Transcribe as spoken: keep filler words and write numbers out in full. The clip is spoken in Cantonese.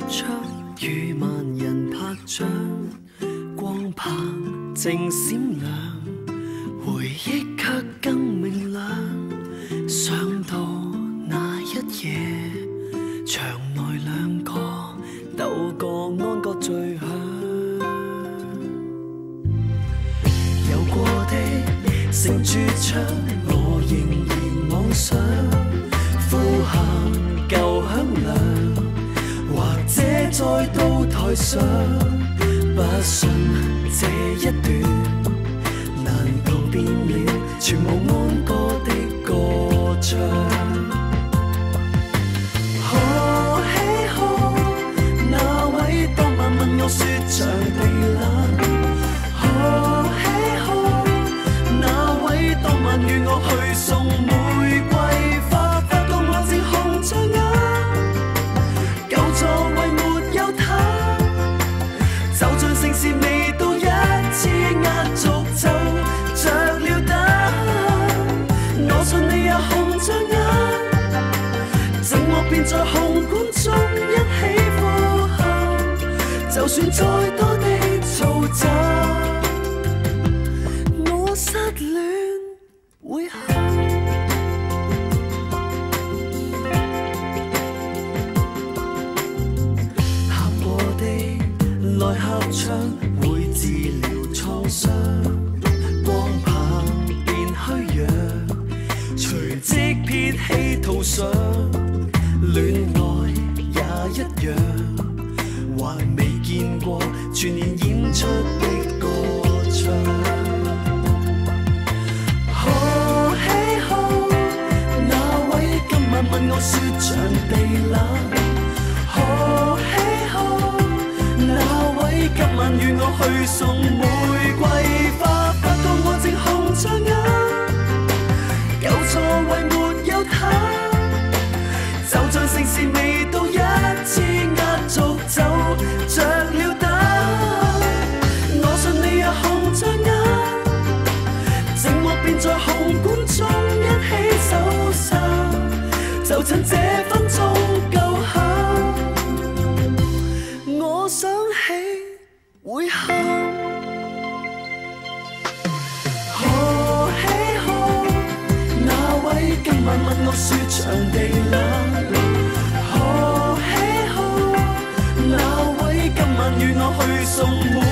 出，與萬人拍掌，光棒正閃亮，回憶卻更明亮。想到那一夜，場內兩個鬥個安歌最響。有過的成駐場，我仍然妄想呼喊舊響亮。或者再到台上，不信這一段，難道變了全無安歌的歌唱？可喜可，那位當晚問我說場地冷。可喜可，那位當晚與我去送玫瑰花，發覺我正紅着眼。座位沒有他，就像盛事未到，一次壓軸就着了燈。我信你也紅着眼，寂寞便在紅館中一起呼喊。就算再多的嘈雜，我失戀會喊。來合唱會治療創傷，光棒變虛弱，隨即撇棄圖上，戀愛也一樣，還未見過全年演出的歌唱。可喜可，那位今晚問我說場地冷。可喜可，那位今晚與我去送玫瑰花，發覺我正紅着眼，舊座位沒有他，就像盛事未到，一次壓軸就着了燈。我信你也紅着眼，寂寞便在紅館中一起走散，就趁這分鐘夠響。我想起會喊。可喜可，那位今晚問我說場地冷。可喜可，那位今晚與我去送